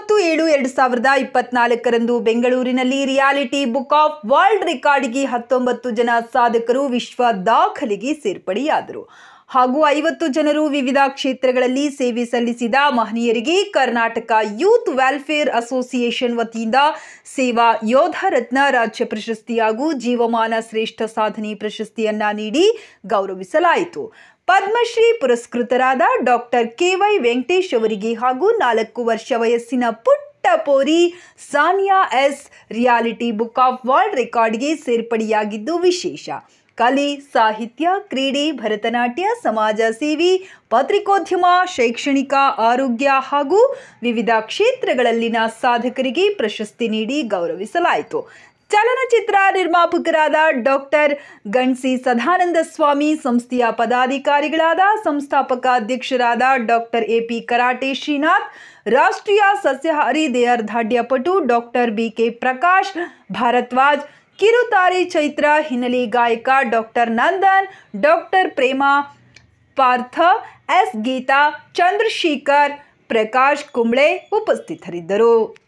19/7/2024 ಬೆಂಗಳೂರಿನಲ್ಲಿ reality book of world ರೆಕಾರ್ಡ್ಗೆ 19 ಜನ ಸಾಧಕರು ವಿಶ್ವ ದಾಖಲೆಗೆ ಸೇರ್ಪಡೆಯಾದರು ಹಾಗೂ 50 ಜನರು ವಿವಿಧ ಕ್ಷೇತ್ರಗಳಲ್ಲಿ ಸೇವೆ ಸಲ್ಲಿಸಿದ ಮಹನೀಯರಿಗೆ ಕರ್ನಾಟಕ ಯೂತ್ ವೆಲ್ಫೇರ್ ಅಸೋಸಿಯೇಷನ್ ವತಿಯಿಂದ ಸೇವಾ ಯೋಧ ರತ್ನ ರಾಜ್ಯ ಪ್ರಶಸ್ತಿ ಹಾಗೂ ಜೀವಮಾನ ಶ್ರೇಷ್ಠ ಸಾಧನೆ ಪ್ರಶಸ್ತಿಯನ್ನ ನೀಡಿ ಗೌರವಿಸಲಾಯಿತು. ಪದ್ಮಶ್ರೀ ಪುರಸ್ಕೃತರಾದ ಡಾಕ್ಟರ್ ಕೆ.ವೈ. ವೆಂಕಟೇಶ್ ಅವರಿಗೆ ಹಾಗೂ 4 ವರ್ಷ ವಯಸ್ಸಿನ ಪುಟ್ಟ ಪೋರಿ Sania S reality book of world ರೆಕಾರ್ಡ್ಗೆ ಸೇರ್ಪಡೆಯಾಗಿದ್ದು ವಿಶೇಷ. ಕಲೆ, ಸಾಹಿತ್ಯ, ಕ್ರೀಡೆ, ಭರತನಾಟ್ಯ, ಸಮಾಜ ಸೇವೆ, ಪತ್ರಿಕೋದ್ಯಮ, ಶೈಕ್ಷಣಿಕ, ಆರೋಗ್ಯ ಹಾಗೂ ವಿವಿಧ ಕ್ಷೇತ್ರಗಳಲ್ಲಿನ ಸಾಧಕರಿಗೆ ಪ್ರಶಸ್ತಿ ನೀಡಿ ಗೌರವಿಸಲಾಯಿತು. ಚಲನಚಿತ್ರ ನಿರ್ಮಾಪಕರಾದ ಡಾಕ್ಟರ್ ಗಣ್ಸಿ ಸದಾನಂದ ಸ್ವಾಮಿ, ಸಂಸ್ಥೆಯ ಪದಾಧಿಕಾರಿಗಳಾದ ಸಂಸ್ಥಾಪಕ ಅಧ್ಯಕ್ಷರಾದ ಡಾಕ್ಟರ್ ಎ.ಪಿ. ಕರಾಟೆ ಶ್ರೀನಾಥ್, ರಾಷ್ಟ್ರೀಯ ಸಸ್ಯಾಹಾರಿ ದೇಹದಾರ್ಢ್ಯಪಟು ಡಾಕ್ಟರ್ ಬಿ.ಕೆ. ಪ್ರಕಾಶ್ ಭಾರದ್ವಾಜ್, ಕಿರುತಾರೆ ಚೈತ್ರ, ಹಿನ್ನೆಲೆ ಗಾಯಕ doctor Nandan, doctor Prema Partha, S. Geetha, Chandrashekar, Prakash Kumble ಉಪಸ್ಥಿತರಿದ್ದರು.